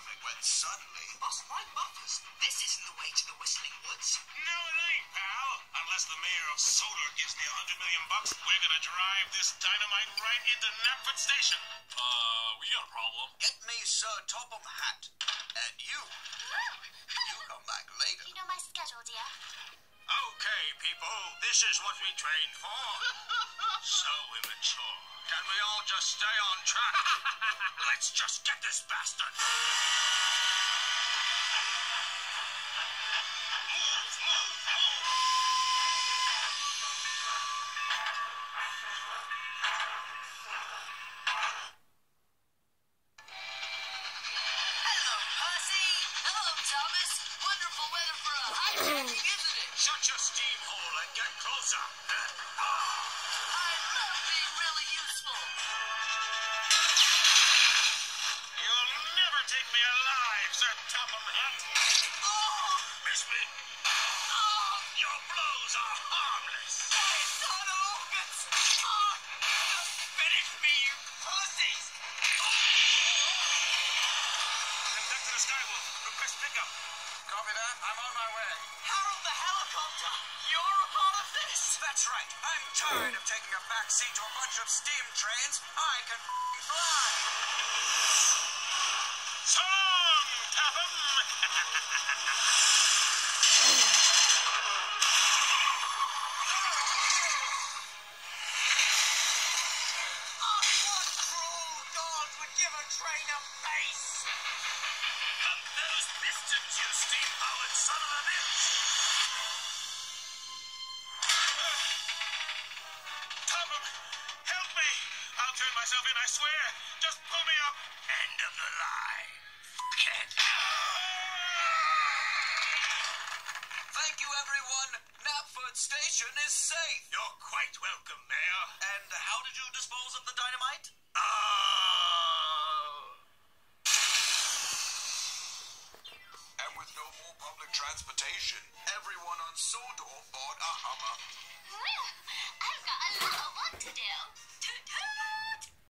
coming when suddenly... Boss, my buffers. This isn't the way to the Whistling Woods. No, it ain't, pal. Unless the mayor of Solar gives me $100 million, we're gonna drive this dynamite right into Knapford Station. We got a problem. Get me Sir Topham Hatt. And you come back later. You know my schedule, dear. Okay, people, this is what we trained for. So immature. Can we all just stay on track? Let's just get this bastard. Thomas, wonderful weather for a hijacking, isn't it? Shut your steam hole and get closer. I love being really useful. You'll never take me alive, Sir Topham Hatt. Oh! Miss me? Oh! Your blows are harmless. Hey, son of organs! Oh! Just finish me, you pussies! Conductor to Skywolf, request pickup. Copy that. I'm on my way. Harold the helicopter! You're a part of this! That's right. I'm tired of taking a backseat to a bunch of steam trains. I can fly. So long, Topham! What cruel god would give a train a face? And those pistons, you steam-powered son of a bitch! Topham, help me! I'll turn myself in, I swear. Just pull me up. End of the line. Kid. Thank you, everyone. Knapford Station is safe. You're quite welcome, Mayor. And how did you dispose of the dynamite? And with no more public transportation, everyone on Sodor bought a Hummer. I've got a lot of work to do.